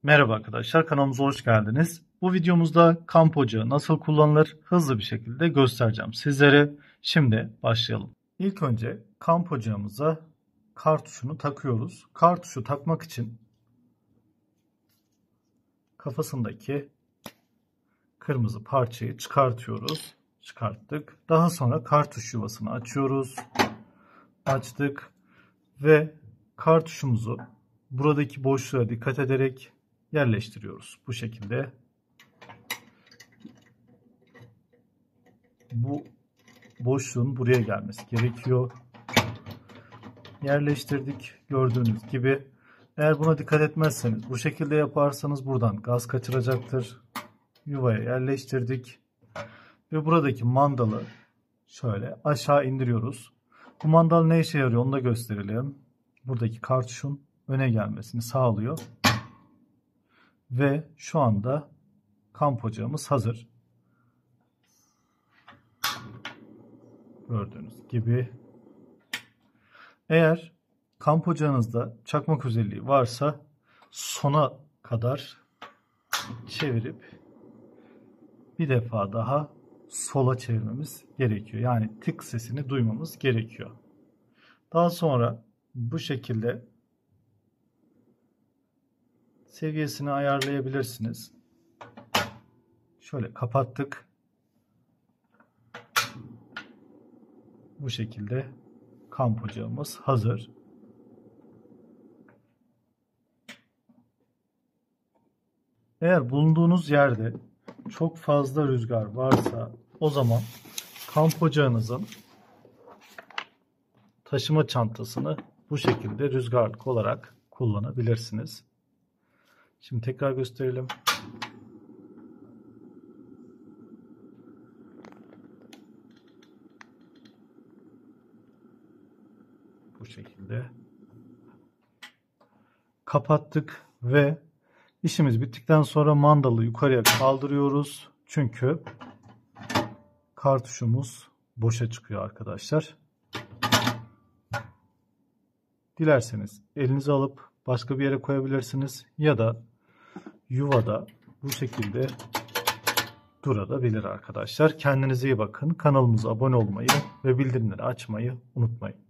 Merhaba arkadaşlar, kanalımıza hoş geldiniz. Bu videomuzda kamp ocağı nasıl kullanılır hızlı bir şekilde göstereceğim sizlere. Şimdi başlayalım. İlk önce kamp ocağımıza kartuşunu takıyoruz. Kartuşu takmak için kafasındaki kırmızı parçayı çıkartıyoruz. Çıkarttık. Daha sonra kartuş yuvasını açıyoruz. Açtık ve kartuşumuzu buradaki boşluğa dikkat ederek yerleştiriyoruz. Bu şekilde. Bu boşluğun buraya gelmesi gerekiyor. Yerleştirdik. Gördüğünüz gibi. Eğer buna dikkat etmezseniz, bu şekilde yaparsanız buradan gaz kaçıracaktır. Yuvaya yerleştirdik. Ve buradaki mandalı şöyle aşağı indiriyoruz. Bu mandal ne işe yarıyor onu da gösterelim. Buradaki kartuşun öne gelmesini sağlıyor. Ve şu anda kamp ocağımız hazır. Gördüğünüz gibi. Eğer kamp ocağınızda çakmak özelliği varsa sona kadar çevirip bir defa daha sola çevirmemiz gerekiyor. Yani tık sesini duymamız gerekiyor. Daha sonra bu şekilde seviyesini ayarlayabilirsiniz. Şöyle kapattık. Bu şekilde kamp ocağımız hazır. Eğer bulunduğunuz yerde çok fazla rüzgar varsa o zaman kamp ocağınızın taşıma çantasını bu şekilde rüzgarlık olarak kullanabilirsiniz. Şimdi tekrar gösterelim. Bu şekilde kapattık ve işimiz bittikten sonra mandalı yukarıya kaldırıyoruz. Çünkü kartuşumuz boşa çıkıyor arkadaşlar. Dilerseniz elinize alıp başka bir yere koyabilirsiniz ya da yuvada bu şekilde durabilir arkadaşlar. Kendinize iyi bakın. Kanalımıza abone olmayı ve bildirimleri açmayı unutmayın.